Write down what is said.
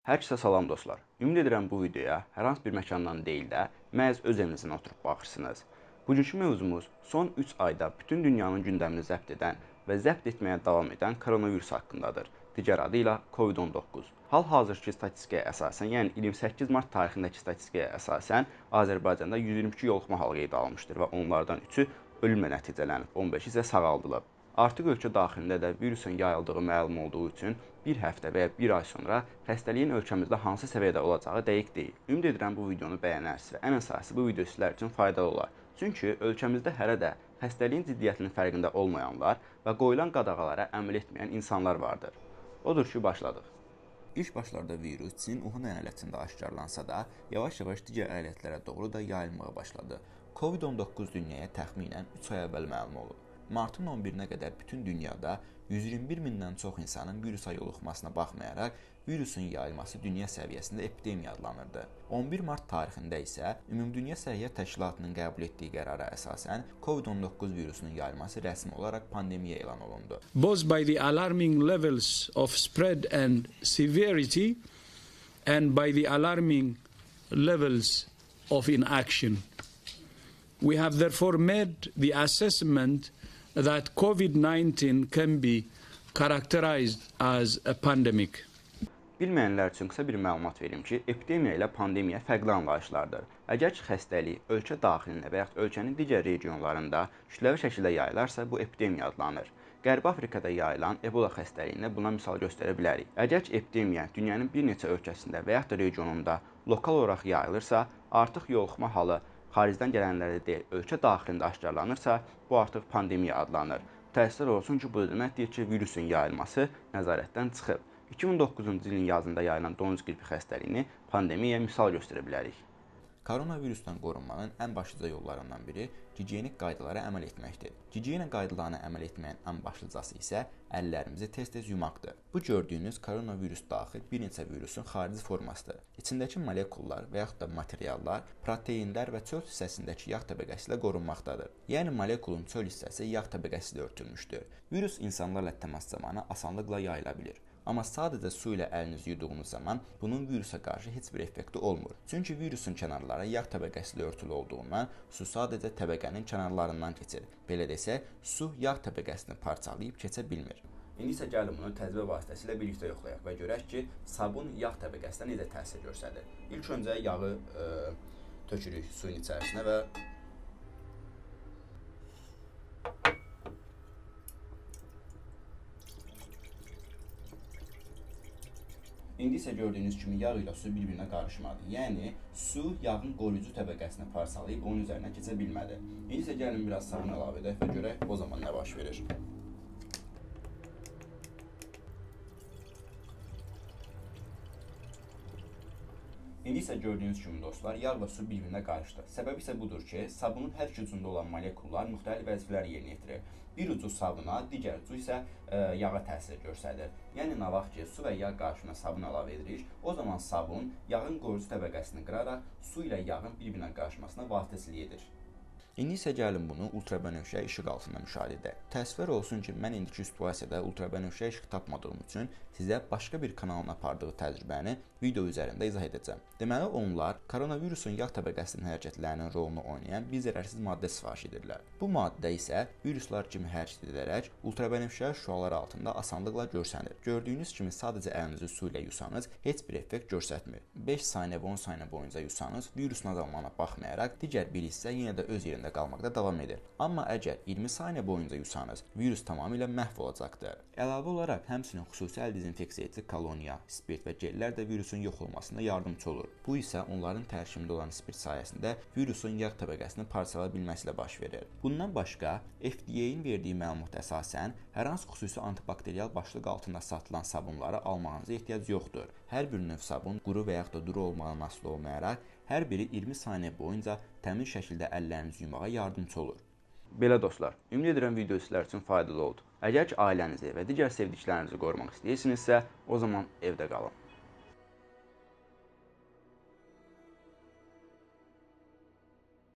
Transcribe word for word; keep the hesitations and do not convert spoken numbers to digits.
Hər kəsə salam dostlar. Ümid edirəm bu videoya hər hansı bir məkandan deyil də, məhz öz evinizdən oturub baxırsınız. Bugünkü mövzumuz son üç ayda bütün dünyanın gündəmini zəbt edən və zəbt etməyə davam edən koronavirus haqqındadır. Digər adı ilə Covid on doqquz. Hal-hazırki statistikaya əsasən, yəni iyirmi səkkiz mart tarixindəki statistikaya əsasən, Azərbaycanda yüz iyirmi iki yoluxma halı qeydə alınmışdır və onlardan üçü ölümlə nəticələnib, on beşi isə sağaldılıb. Artıq ölkə daxilində də virusun yayıldığı məlum olduğu üçün bir həftə və ya bir ay sonra xəstəliyin ölkəmizdə hansı səviyyədə olacağı dəqiq deyil. Ümid edirəm bu videonu bəyənərsiniz və ən əsası bu video sizlər üçün faydalı olar. Çünki ölkəmizdə hələ də xəstəliyin ciddiyyətinin fərqində olmayanlar və qoyulan qadağalara əməl etməyən insanlar vardır. Odur ki, başladıq. İlk başlarda virus Çin Wuhan əyalətində aşkarlansa da, yavaş-yavaş digər əyalətlərə doğru da yayılmağa başladı. Covid on doqquz dünyaya təxminən üç ay əvvəl məlum olub. Martın on birinə qədər bütün dünyada yüz iyirmi bir mindən çox insanın virusa yoluxmasına baxmayaraq, virusun yayılması dünya səviyyəsində epidemiya adlanırdı. on bir mart tarixində isə Ümumdünya Səhiyyə Təşkilatının qəbul etdiyi qərara əsasən Covid on doqquz virusunun yayılması rəsmi olaraq pandemiya elan olundu. Both by the alarming levels of spread and severity and by the alarming levels of inaction. We have therefore made the assessment that COVID nineteen can be characterized as a pandemic. Bilməyənlər üçün qısa bir məlumat verim ki, epidemiya ilə pandemiya fərqli anlayışlardır. Əgər ki, xəstəlik ölkə daxilində və yaxud ölkənin digər regionlarında kütləvi şəkildə yayılarsa, bu epidemiya adlanır. Qərbi Afrikada yayılan Ebola xəstəliyində buna misal göstərə bilərik. Əgər ki, epidemiya dünyanın bir neçə ölkəsində və yaxud da regionunda lokal olaraq yayılırsa, artıq yoluxma halı xaricdən gələnlərdə deyil, ölkə daxilində aşkarlanırsa, bu artıq pandemiya adlanır. Təəssüflər olsun ki, bu deməkdir ki, virusun yayılması nəzarətdən çıxıb. iki min doqquzuncu ilin yazında yayılan donuz qripi xəstəliyini pandemiyaya misal göstərə bilərik. Koronavirusdan qorunmanın ən başlıca yollarından biri gigiyenik qaydalara əməl etməkdir. Gigiyena qaydalarına əməl etməyin ən başlıcası isə əllərimizi tez-tez yumaqdır. Bu gördüyünüz koronavirus daxil bir neçə virusun xarici formasıdır. İçindəki molekullar və yaxud da materiallar, proteinlər və çöl hissəsindəki yağ təbəqəsi ilə qorunmaqdadır. Yəni molekulun çöl hissəsi yağ təbəqəsi ilə örtülmüşdür. Virus insanlarla təmas zamanı asanlıqla yayıla bilir. Amma sadəcə su ilə əlinizi yuduğunuz zaman bunun virusa qarşı heç bir effekti olmur. Çünki virusun kənarları yağ təbəqəsi ilə örtülü olduğundan su sadəcə təbəqənin kənarlarından keçir. Belə desək, su yağ təbəqəsini parçalayıb keçə bilmir. İndi isə gəlin bunu təcrübə vasitəsilə birlikdə yoxlayaq və görək ki, sabun yağ təbəqəsinə necə təsir göstərir. İlk öncə yağı e, tökürük suyun içərisinə və İndi isə gördüyünüz kimi yağ ilə su bir-birinə qarışmadı. Yəni, su yağın qoruyucu təbəqəsini parçalayıb onun üzərinə keçə bilmədi. İndi isə gəlin biraz sabun əlavə edək və görək o zaman nə baş verir. İndi isə gördüyünüz kimi dostlar, yağ və su bir-birinə qarışdı. Səbəbi isə budur ki, sabunun hər iki ucunda olan molekullar müxtəlif vəzifələr yerinə yetirir. Bir ucu sabuna, digər ucu isə e, yağa təsir göstərir. Yəni, nə vaxt ki, su və yağ qarışımına sabun əlavə edirik, o zaman sabun yağın qoruyucu təbəqəsini qıraraq su ilə yağın bir-birinə qarışmasına vasitəçilik edir. İndi isə gəlin bunu ultrabənövşəyi işıq altında müşahidə edək. Təəssüflər olsun ki, mən indiki situasiyada ultrabənövşəyi işıq tapmadığım üçün sizə başqa bir kanalın apardığı təcrübəni video üzərində izah edəcəm. Deməli, onlar koronavirusun yağ təbəqəsinin hərəkətlərinin rolunu oynayan bir zərərsiz maddə sifariş edirlər. Bu maddə isə viruslar kimi hərəkət edərək ultrabənövşəyi şüalar altında asanlıqla görsənir. Gördüyünüz kimi sadəcə əlinizi su ilə yusanız heç bir effekt göstərmir. beş saniyə və on saniyə boyunca yusanız, virusun azalmağına baxmayaraq digər bir hissə yenə də öz yerində qalmaqda davam edir. Amma əgər iyirmi saniyə boyunca yusanız, virus tamamilə məhv olacaqdır. Əlavə olaraq həmçinin xüsusi əl dezinfeksiya edici koloniya, spirt və gellər də virusun yox olmasında yardımçı olur. Bu isə onların tərkibində olan spirt sayəsində virusun yağ təbəqəsini parçalaya bilməsi ilə baş verir. Bundan başqa, F D A-nin verdiyi məlumata əsasən hər hansı xüsusi antibakterial başlıq altında satılan sabunları almağınıza ehtiyac yoxdur. Hər bir növ sabun quru və yaxud da duru olmağından asılı olmayaraq, hər biri iyirmi saniyə boyunca təmiz şəkildə əllərinizi yumağa yardımçı olur. Belə dostlar, ümid edirəm video sizlər üçün faydalı oldu. Əgər ki, ailənizi və digər sevdiklərinizi qorumaq istəyirsinizsə, o zaman evdə qalın.